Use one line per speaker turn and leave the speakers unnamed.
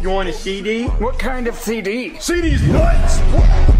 You want a CD?
What kind of CD?
CD's nuts!